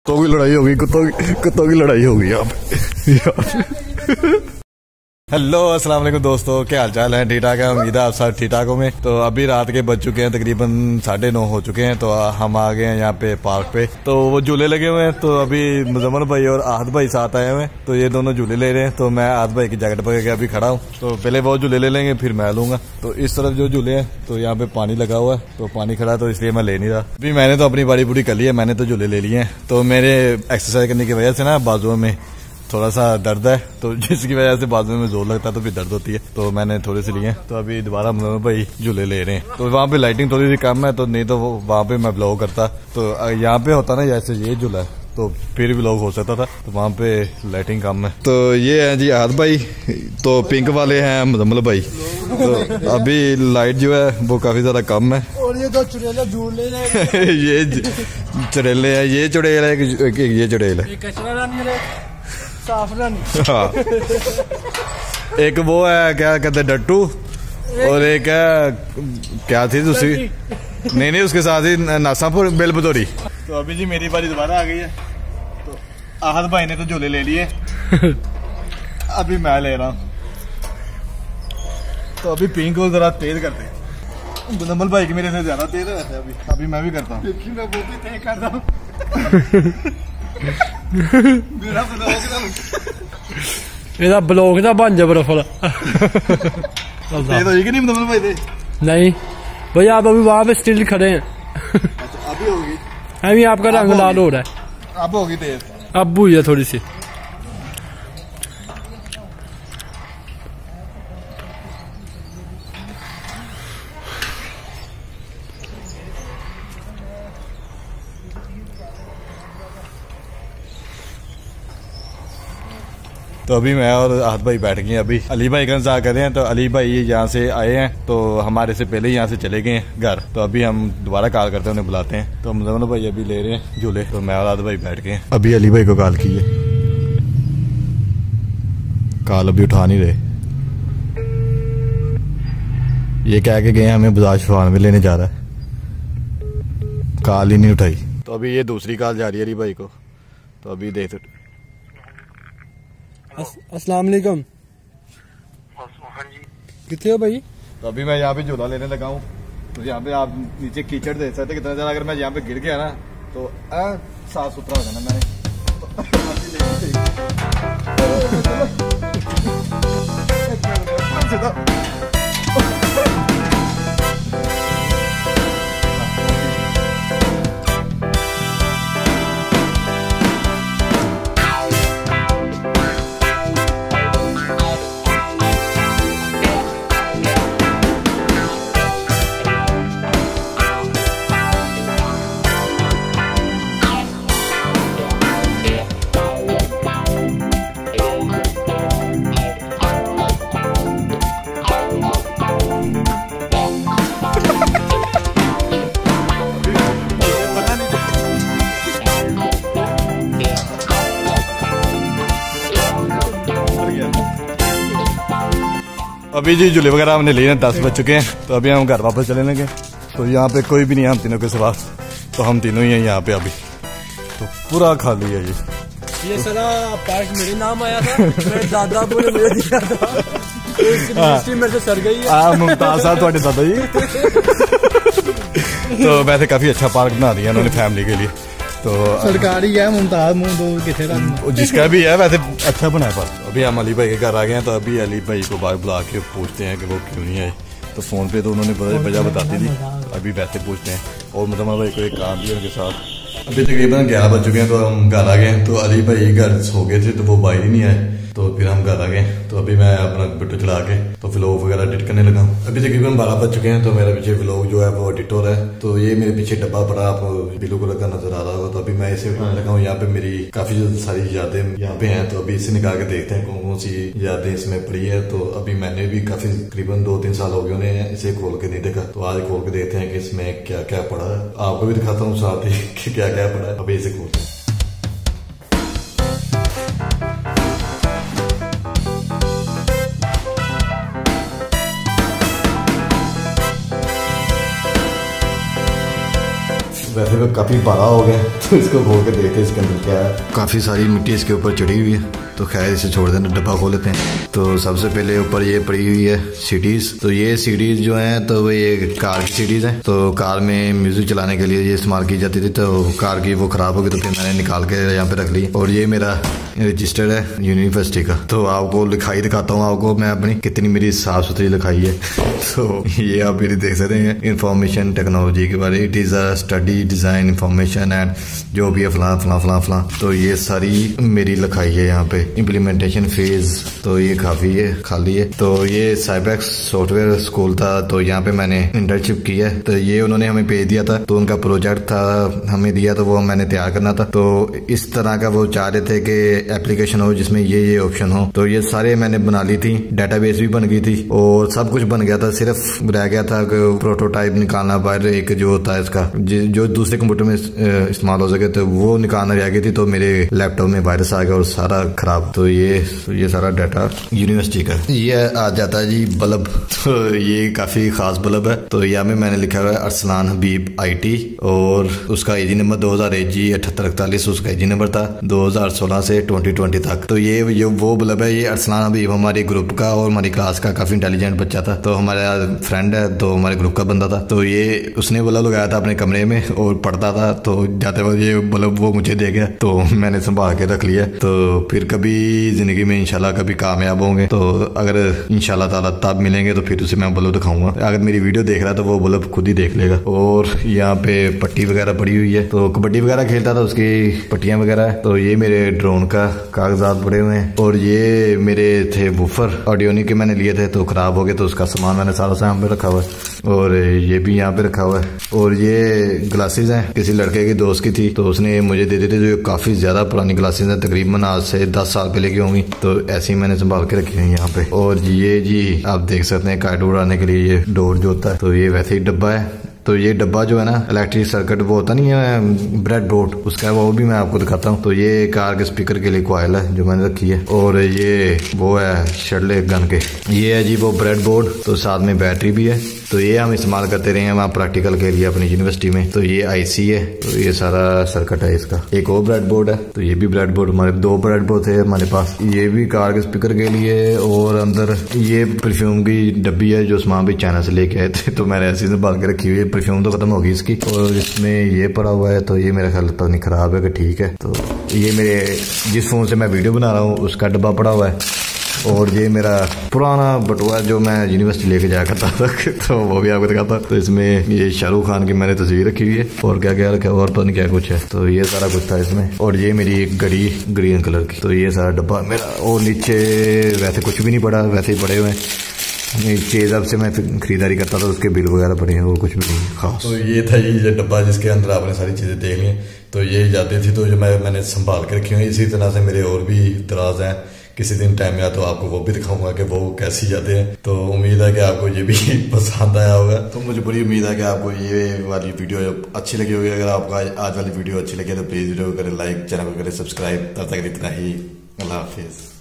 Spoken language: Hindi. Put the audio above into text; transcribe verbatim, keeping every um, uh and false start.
कुत्तों की लड़ाई होगी, कुत्तों की कुत्तों की लड़ाई होगी यहाँ पे। हेलो अस्सलाम वालेकुम दोस्तों, क्या हाल चाल है? ठीक ठाक है, उम्मीद है आप सब ठीक ठाक होंगे। तो अभी रात के बज चुके हैं, तकरीबन साढ़े नौ हो चुके हैं। तो हम आ गए हैं यहाँ पे पार्क पे। तो वो झूले लगे हुए हैं, तो अभी मुजम्मल भाई और आहद भाई साथ आए हुए हैं। तो ये दोनों झूले ले रहे हैं। तो मैं आहद भाई की जैकेट पकड़ के अभी खड़ा हूँ। तो पहले वो झूले ले लेंगे, फिर मैं लूंगा। तो इस तरफ जो झूले हैं, तो यहाँ पे पानी लगा हुआ है, तो पानी खड़ा है, तो इसलिए मैं ले नहीं रहा। अभी मैंने तो अपनी बारी पूरी कर ली है, मैंने तो झूले ले लिए हैं। तो मेरे एक्सरसाइज करने की वजह से ना बाजुओं में थोड़ा सा दर्द है, तो जिसकी वजह से बाजू में जोर लगता है तो फिर दर्द होती है। तो मैंने थोड़े से लिए। तो अभी दोबारा भाई झूले ले रहे हैं। तो वहाँ पे लाइटिंग थोड़ी सी कम है, तो नहीं तो वहाँ पे मैं ब्लॉग करता। तो यहाँ पे होता ना जैसे ये झूला है, तो फिर भी ब्लॉग हो सकता था। तो वहाँ पे लाइटिंग कम है। तो ये है जी आहद भाई, तो पिंक वाले हैं मुजम्मल भाई। तो अभी लाइट जो है वो काफी ज्यादा कम है। और ये दो चुड़ैल झूले ये चुड़ैले है, ये चुड़ैल है, ये चुड़ैल है। हाँ, एक वो है क्या कहते हैं डट्टू, और एक है क्या थी दूसरी, नहीं नहीं उसके साथ ही नासापुर बेलबदौरी। तो अभी जी मेरी बारी दोबारा आ गई है। तो आहद भाई ने तो झूले ले लिए, अभी मैं ले रहा हूँ। तो अभी पिंक को जरा तेज करते हैं। मुजम्मल भाई की मेरे से ज्यादा तेज है अभी अभी मैं भी करता हूँ। मैं वो भी तेज कर रहा हूँ। ਇਹਦਾ ਬਲੌਗ ਦਾ ਬਣ ਜਾ बर्फल नहीं भैया, आप अभी वहाँ पे स्टिल खड़े हैं। अच्छा, अभी होगी, अभी आपका रंग लाल हो रहा है। अब होगी तेज, अब हुई है थोड़ी सी। तो अभी मैं और आहद भाई बैठ गए। अभी अली भाई का इंतजार कर रहे हैं। तो अली भाई यहाँ से आए हैं, तो हमारे से पहले ही यहाँ से चले गए हैं घर। तो अभी हम दोबारा कॉल करते हैं, उन्हें बुलाते हैं। तो मुजम्मल भाई अभी ले रहे हैं झूले। तो मैं और आहद भाई बैठ गए। अभी अली भाई को कॉल की है, कॉल अभी उठा नहीं रहे। ये कह के गए हमें बाजार शफान में लेने जा रहा है, कॉल ही नहीं उठाई। तो अभी ये दूसरी कॉल जा रही है अली भाई को। तो अभी देख अस्सलाम वालेकुम। कितने हो भाई? तो अभी मैं यहाँ पे झूला लेने लगा हूँ। तो यहाँ पे आप नीचे कीचड़ देख सकते कितना ज्यादा। अगर मैं यहाँ पे गिर गया ना तो साफ सुथरा हो जाना मैंने। अभी जी झूले वगैरह हमने लिए हैं, दस बज चुके हैं। तो अभी हम घर वापस चले लेंगे। तो यहाँ पे कोई भी नहीं है हम तीनों के सिवा। तो हम तीनों ही हैं यहाँ पे अभी। तो पूरा खाली है ये ये सारा पार्क मेरे नाम आया था। मेरे दादा बोले मुझे दिया था, तो मेरे से सर गई है। मुमताज साहब थोड़े दादा जी। तो वैसे काफी अच्छा पार्क बना दिया उन्होंने फैमिली के लिए। तो सरकारी है मुमताज मुंह दो किथे जिसका भी है वैसे अच्छा बना है पार्क। अभी हम अली भाई के घर आ गए हैं। तो अभी अली भाई को बाहर बुला के पूछते हैं कि वो क्यों नहीं आए। तो फोन पे तो उन्होंने वजह बताती थी, अभी वैसे पूछते हैं। और मुजम्मल भाई को एक काम भी है उनके साथ। अभी तकरीबन ग्यारह बज चुके हैं। तो हम घर आ गए। तो अली भाई घर सो गए थे, तो वो बाहर ही नहीं आए। तो फिर हम घर आ गए। तो अभी मैं अपना बिट्टू चढ़ा के तो व्लॉग वगैरह एडिट करने लगा। अभी तकरीबन बारह बज चुके हैं। तो मेरा पीछे व्लॉग जो है वो एडिट हो रहा है। तो ये मेरे पीछे डब्बा पड़ा आपको ब्लू कलर का नजर आ रहा होगा। तो अभी मैं इसे बनाने लगा हूँ। यहाँ पे मेरी काफी सारी यादें यहाँ पे हैं। तो अभी इसे निकाल के देखते हैं कौन कौन सी यादें इसमें पड़ी है। तो अभी मैंने भी काफी तकरीबन दो तीन साल हो गए उन्हें इसे खोल के नहीं देखा। तो आज खोल के देखते हैं कि इसमें क्या क्या पड़ा है। आपको भी दिखाता हूँ साथ ही कि क्या क्या पड़ा है। अभी इसे खोलते हैं। वैसे वो काफ़ी बड़ा हो गया तो इसको खोल के देखते हैं इसके अंदर क्या है। काफ़ी सारी मिट्टी इसके ऊपर चढ़ी हुई है तो खैर इसे छोड़ देना, डब्बा खोल लेते हैं। तो सबसे पहले ऊपर ये पड़ी हुई है सीडीज। तो ये सीडीज जो हैं तो वो ये कार की सीडीज हैं। तो कार में म्यूजिक चलाने के लिए ये इस्तेमाल की जाती थी। तो कार की वो ख़राब हो गई तो फिर मैंने निकाल के यहाँ पे रख ली। और ये मेरा रजिस्टर्ड है यूनिवर्सिटी का। तो आपको लिखाई दिखाता हूँ आपको मैं अपनी, कितनी मेरी साफ सुथरी लिखाई है। तो ये आप मेरी देख सकते हैं इंफॉर्मेशन टेक्नोलॉजी के बारे। It is a study design information and जो भी है फलां फलां फलां फलां। तो ये सारी मेरी लिखाई है यहाँ पे। इम्प्लीमेंटेशन फेज तो ये काफ़ी है, खाली है। तो ये साइबेक्स सॉफ्टवेयर स्कूल था तो यहाँ पे मैंने इंटर्नशिप की है। तो ये उन्होंने हमें भेज दिया था, तो उनका प्रोजेक्ट था हमें दिया, तो वो मैंने तैयार करना था। तो इस तरह का वो चाह रहे थे कि एप्लीकेशन हो जिसमें ये ये ऑप्शन हो। तो ये सारे मैंने बना ली थी, डेटाबेस भी बन गई थी और सब कुछ बन गया था। सिर्फ रह गया था कि प्रोटोटाइप निकालना बाहर, एक जो होता है इसका जो दूसरे कंप्यूटर में इस्तेमाल हो सके, तो वो निकालना रह गई थी। तो मेरे लैपटॉप में वायरस आ गया और सारा खराब। तो ये ये सारा डाटा यूनिवर्सिटी का। ये आ जाता है जी बल्ब। तो ये काफी खास बल्ब है। तो यहाँ में मैंने लिखा हुआ है अरसलान हबीब आईटी और उसका एजी नंबर दो हजार एक जी अठहत्तर इकतालीस उसका एजी नंबर था दो हजार सोलह से ट्वेंटी ट्वेंटी तक। तो ये ये वो बल्ब है। ये अरसलान हबीब हमारे ग्रुप का और हमारी क्लास का काफी इंटेलिजेंट बच्चा था। तो हमारा फ्रेंड है, तो हमारे ग्रुप का बंदा था। तो ये उसने बल्ब लगाया था अपने कमरे में और पढ़ता था। तो जाते वक्त ये बल्ब वो मुझे दे गया तो मैंने संभाल के रख लिया। तो फिर कभी जिंदगी में इंशाल्लाह कभी कामयाब होंगे तो अगर इंशाल्लाह ताला तब मिलेंगे तो फिर उसे मैं बल्ब दिखाऊंगा। अगर मेरी वीडियो देख रहा है तो वो बल्ब खुद ही देख लेगा। और यहाँ पे पट्टी वगैरह पड़ी हुई है। तो कबड्डी वगैरह खेलता था उसकी पट्टियां वगैरह है। तो ये मेरे ड्रोन का कागजात पड़े हुए हैं। और ये मेरे थे वूफर ऑडियोनिक के मैंने लिए थे तो खराब हो गए, तो उसका सामान मैंने सारा सामान पे रखा हुआ है। और ये भी यहाँ पे रखा हुआ है। और ये ग्लासेस हैं, किसी लड़के की दोस्त की थी तो उसने मुझे दे दी थी। जो काफी ज्यादा पुरानी ग्लासेस हैं, तकरीबन आज से दस साल पहले की होंगी। तो ऐसी मैंने संभाल के रखी है यहाँ पे। और ये जी आप देख सकते हैं काइट उड़ाने के लिए ये डोर जो होता है, तो ये वैसे ही डब्बा है। तो ये डब्बा जो है ना इलेक्ट्रिक सर्किट वो होता नहीं है ब्रेड बोर्ड, उसका वो भी मैं आपको दिखाता हूँ। तो ये कार के स्पीकर के लिए कॉइल है जो मैंने रखी है। और ये वो है शर्ले गन के, ये है जी वो ब्रेड बोर्ड। तो साथ में बैटरी भी है। तो ये हम इस्तेमाल करते रहे हैं वहाँ प्रैक्टिकल के लिए अपनी यूनिवर्सिटी में। तो ये आईसी है। तो ये सारा सर्किट है इसका। एक और ब्रेड बोर्ड है। तो ये भी ब्रेड बोर्ड, हमारे दो ब्रेड बोर्ड थे हमारे पास। ये भी कार के स्पीकर के लिए। और अंदर ये परफ्यूम की डब्बी है जो सामान भी चाइना से लेके आए थे। तो मैंने ऐसे संभाल के रखी हुई है। परफ्यूम तो खत्म होगी इसकी। और इसमें ये पड़ा हुआ है। तो ये मेरा ख्याल पता नहीं खराब है कि ठीक है। तो ये मेरे जिस फोन से मैं वीडियो बना रहा हूँ उसका डब्बा पड़ा हुआ है। और ये मेरा पुराना बटुआ जो मैं यूनिवर्सिटी लेके जाया करता था तो वो भी आपको दिखाता। तो इसमें ये शाहरुख खान की मैंने तस्वीर रखी हुई है और क्या क्या रखा और पता नहीं क्या कुछ है। तो ये सारा कुछ था इसमें। और ये मेरी एक घड़ी ग्रीन कलर की। तो ये सारा डब्बा मेरा। और नीचे वैसे कुछ भी नहीं पड़ा, वैसे ही पड़े हुए हैं। चीज अब से मैं खरीदारी करता था उसके बिल वगैरह पड़े हैं और कुछ भी नहीं खास। तो ये था ये डब्बा जिसके अंदर आपने सारी चीजें देख ली। तो ये जाते थी तो जो मैं मैंने संभाल के रखी हुई। इसी तरह से मेरे और भी दराज हैं, किसी दिन टाइम में तो आपको वो भी दिखाऊंगा कि वो कैसी जाते हैं। तो उम्मीद है कि आपको ये भी पसंद आया होगा। तो मुझे बड़ी उम्मीद है कि आपको ये वाली वीडियो अच्छी लगी होगी। अगर आपको आज वाली वीडियो अच्छी लगी तो प्लीज वीडियो को करें लाइक, चैनल को करें सब्सक्राइब। तब तक इतना ही, अल्लाह हाफिज।